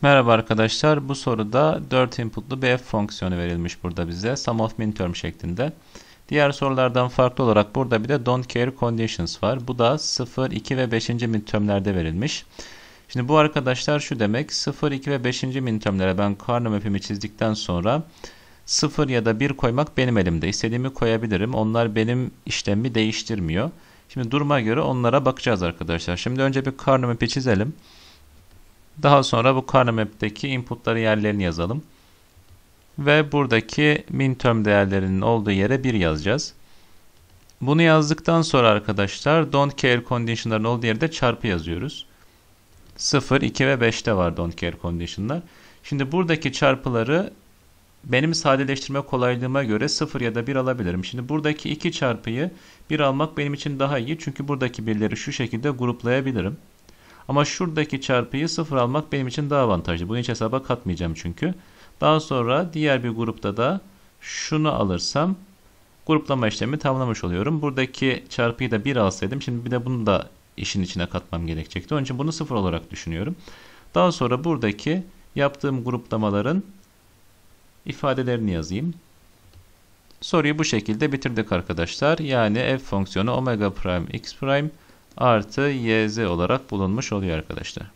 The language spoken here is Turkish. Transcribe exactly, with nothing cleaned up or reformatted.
Merhaba arkadaşlar. Bu soruda dört inputlu bir f fonksiyonu verilmiş burada bize. Sum of minterm şeklinde. Diğer sorulardan farklı olarak burada bir de don't care conditions var. Bu da sıfır, iki ve beşinci mintermlerde verilmiş. Şimdi bu arkadaşlar şu demek. sıfır, iki ve beşinci mintermlere ben Karnaugh map'imi çizdikten sonra sıfır ya da bir koymak benim elimde. İstediğimi koyabilirim. Onlar benim işlemi değiştirmiyor. Şimdi duruma göre onlara bakacağız arkadaşlar. Şimdi önce bir Karnaugh map'i çizelim. Daha sonra bu Karnaugh map'teki inputları yerlerini yazalım. Ve buradaki minterm değerlerinin olduğu yere bir yazacağız. Bunu yazdıktan sonra arkadaşlar don't care condition'ların olduğu yerde çarpı yazıyoruz. sıfır, iki ve beşte var don't care condition'lar. Şimdi buradaki çarpıları benim sadeleştirme kolaylığıma göre sıfır ya da bir alabilirim. Şimdi buradaki iki çarpıyı bir almak benim için daha iyi. Çünkü buradaki birleri şu şekilde gruplayabilirim. Ama şuradaki çarpıyı sıfır almak benim için daha avantajlı. Bunu hiç hesaba katmayacağım çünkü. Daha sonra diğer bir grupta da şunu alırsam gruplama işlemi tamamlamış oluyorum. Buradaki çarpıyı da bir alsaydım şimdi bir de bunu da işin içine katmam gerekecekti. Onun için bunu sıfır olarak düşünüyorum. Daha sonra buradaki yaptığım gruplamaların ifadelerini yazayım. Soruyu bu şekilde bitirdik arkadaşlar. Yani f fonksiyonu omega prime x prime artı yz olarak bulunmuş oluyor arkadaşlar.